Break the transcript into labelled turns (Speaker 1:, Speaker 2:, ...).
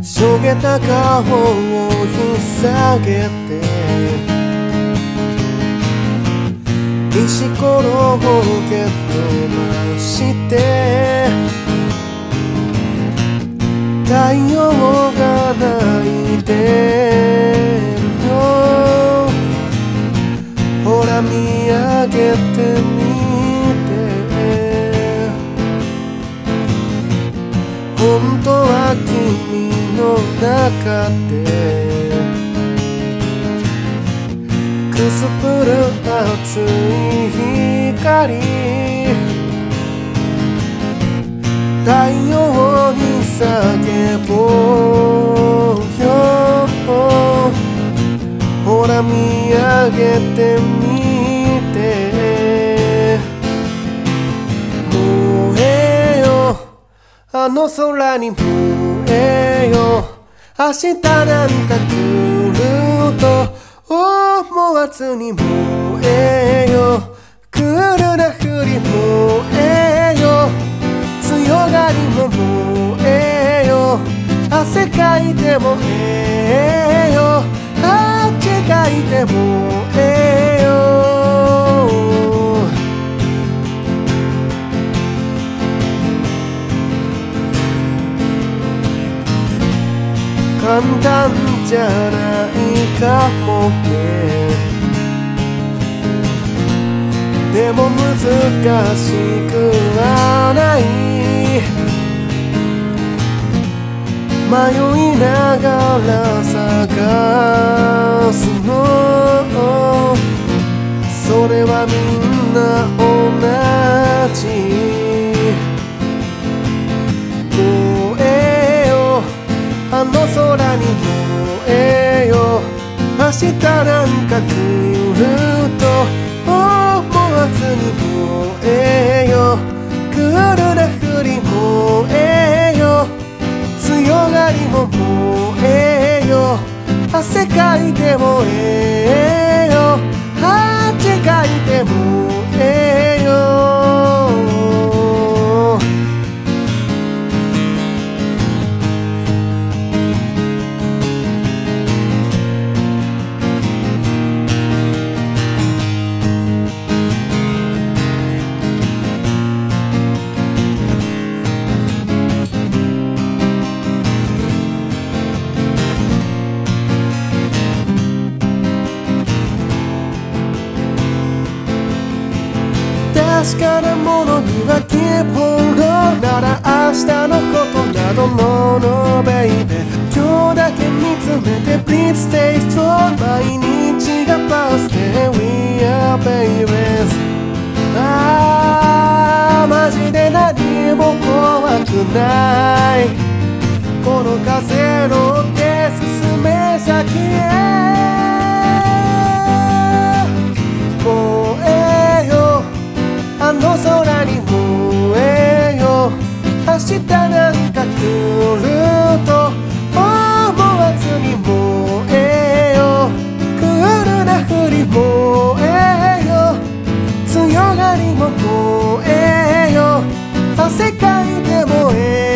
Speaker 1: しょげた顔を引っ提げて石ころを蹴っ飛ばして太陽が泣いてるよ。ほら見上げてみて、本当は君の中でくすぶる熱い光、太陽に叫ぼうよ。ほら見上げてみて、燃えよあの空に燃えよ。明日なんか来ると思わずに燃えよ。クールなふり燃えよ。強がりも燃えよ。汗かいて燃えよ。汗かいて燃えよ。簡単じゃないかもね。でも難しくはない。迷いながら探すの、それはみんな同じ。燃えよあの空に燃えよ。明日なんか来ると思わずに燃えよ。クールなふり燃えよ。強がりも燃えよ。汗かいて燃えよ。汗かいて燃えよ。確かなものにはキープホールドなら明日のことなどものベイベー。今日だけ見つめて Please stay strong。 毎日がバースデー We are babies。 マジで何も怖くない。この風乗って進め先へ。あの空に燃えよ。明日なんか来ると思わずに燃えよ。クールなふり燃えよ。強がりも燃えよ。汗かいて燃えよ。